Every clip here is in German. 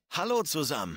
Hallo zusammen.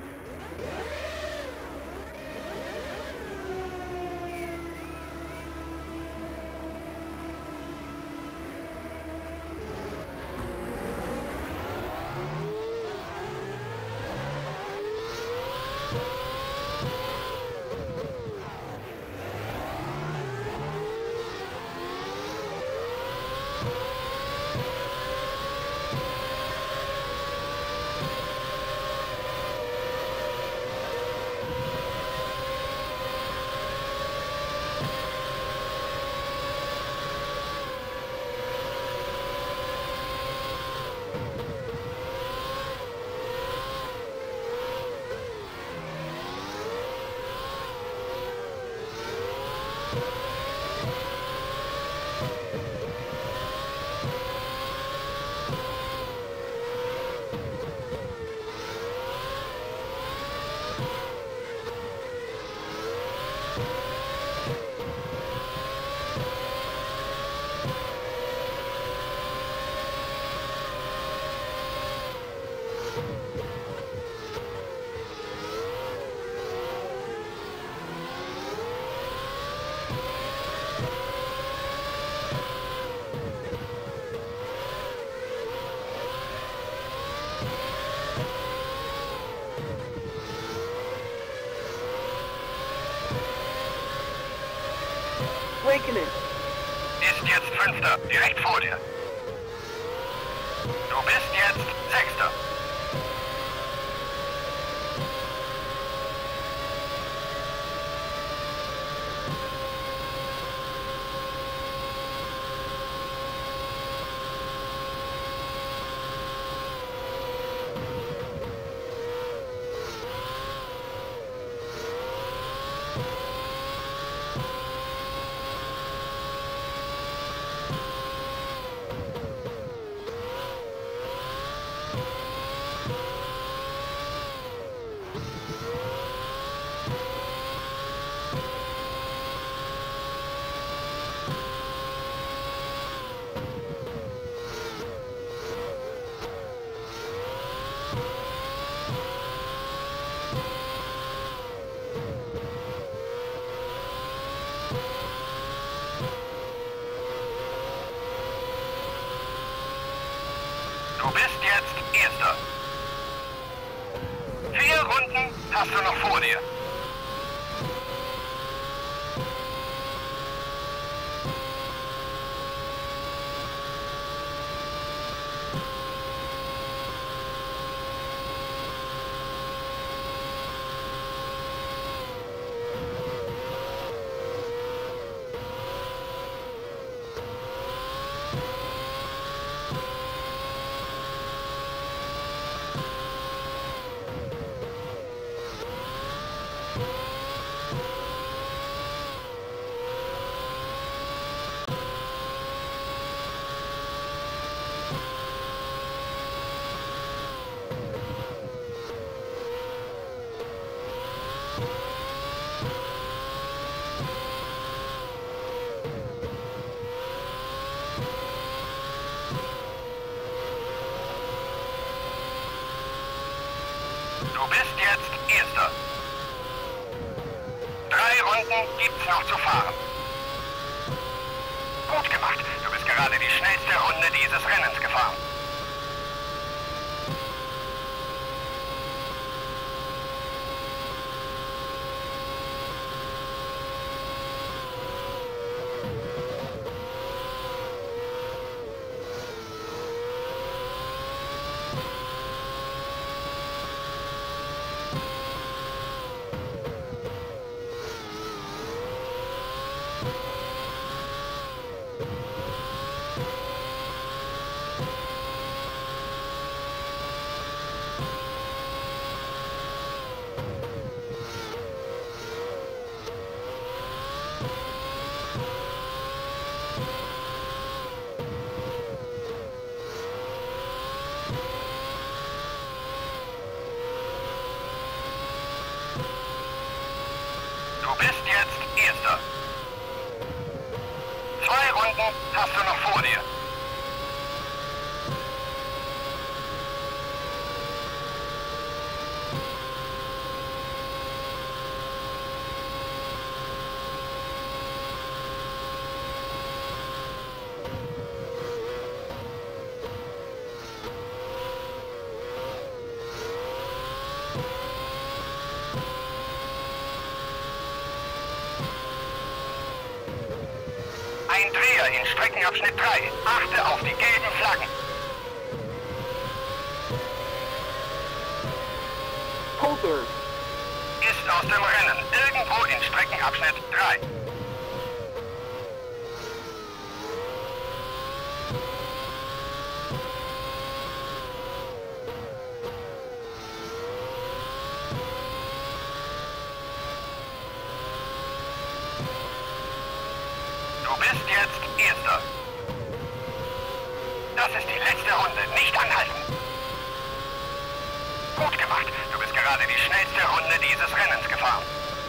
Awakening. Ist jetzt Fünfter, direkt vor dir. Du bist jetzt Sechster. Du bist jetzt Erster. 4 Runden hast du noch vor dir. Du bist jetzt Erster. 3 Runden gibt's noch zu fahren. Gut gemacht. Du bist gerade die schnellste Runde dieses Rennens gefahren. Du bist jetzt Erster. 2 Runden hast du noch vor dir. . 3 Streckenabschnitt 3. Achte auf die gelben Flaggen. Colbert. Ist aus dem Rennen. Irgendwo in Streckenabschnitt 3. Du bist jetzt Erster. Das ist die letzte Runde. Nicht anhalten. Gut gemacht. Du bist gerade die schnellste Runde dieses Rennens gefahren.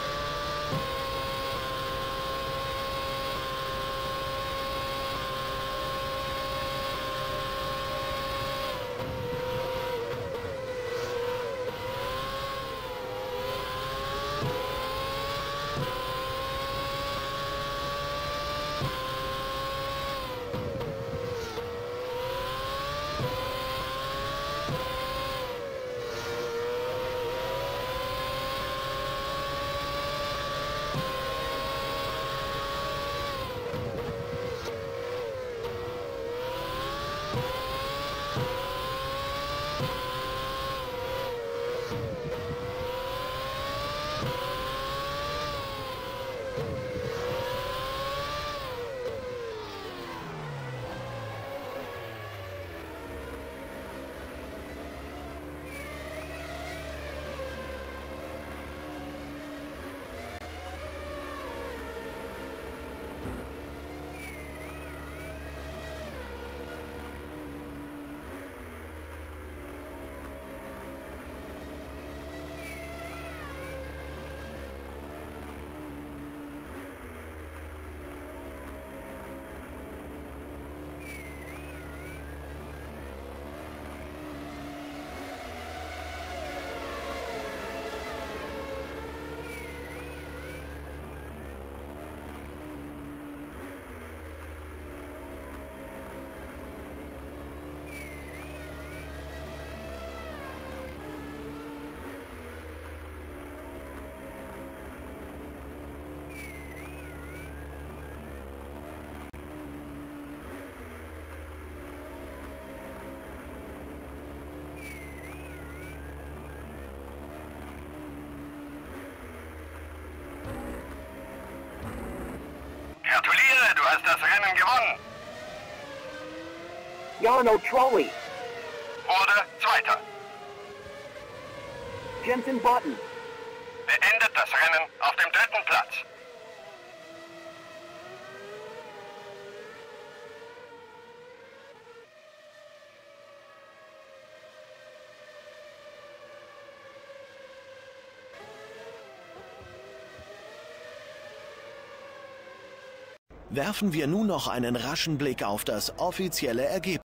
Gratuliere, du hast das Rennen gewonnen. Jarno Trolli. Wurde Zweiter. Jensen Button. Beendet das Rennen auf dem 3. Platz. Werfen wir nun noch einen raschen Blick auf das offizielle Ergebnis.